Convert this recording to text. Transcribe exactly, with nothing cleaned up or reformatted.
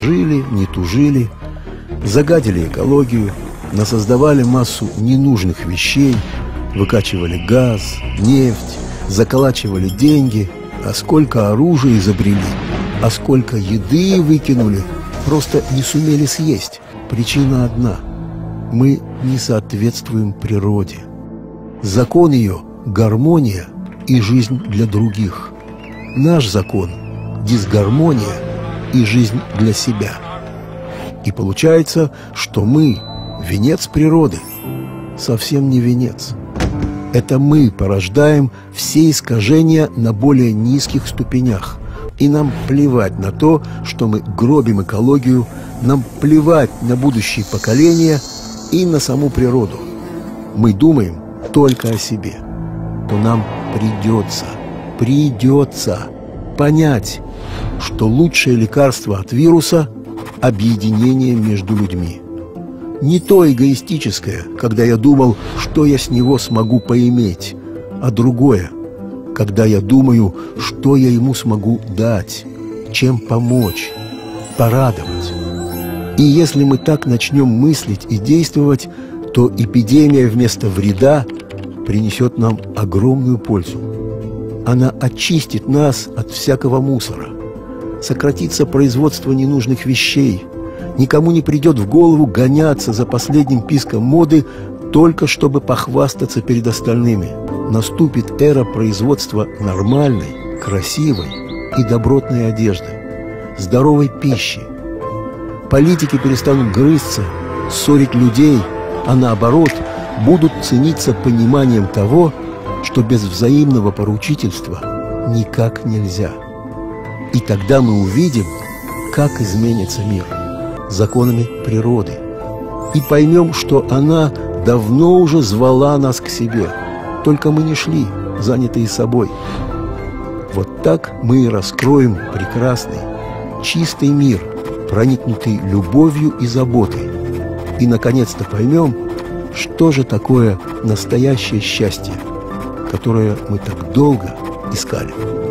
Жили, не тужили, загадили экологию, насоздавали массу ненужных вещей, выкачивали газ, нефть, заколачивали деньги, а сколько оружия изобрели, а сколько еды выкинули, просто не сумели съесть. Причина одна – мы не соответствуем природе. Закон ее – гармония и жизнь для других. Наш закон – дисгармония и жизнь для себя. И получается, что мы – венец природы. Совсем не венец. Это мы порождаем все искажения на более низких ступенях. И нам плевать на то, что мы гробим экологию, нам плевать на будущие поколения и на саму природу. Мы думаем только о себе. То нам придется, придется понять, что лучшее лекарство от вируса – объединение между людьми. Не то эгоистическое, когда я думал, что я с него смогу поиметь, а другое, когда я думаю, что я ему смогу дать, чем помочь, порадовать. И если мы так начнем мыслить и действовать, то эпидемия вместо вреда принесет нам огромную пользу. Она очистит нас от всякого мусора, сократится производство ненужных вещей, никому не придет в голову гоняться за последним писком моды только чтобы похвастаться перед остальными. Наступит эра производства нормальной, красивой и добротной одежды, здоровой пищи. Политики перестанут грызться, ссорить людей, а наоборот будут цениться пониманием того, что без взаимного поручительства никак нельзя. И тогда мы увидим, как изменится мир законами природы, и поймем, что она давно уже звала нас к себе, только мы не шли, занятые собой. Вот так мы и раскроем прекрасный, чистый мир, проникнутый любовью и заботой, и наконец-то поймем, что же такое настоящее счастье, которое мы так долго искали.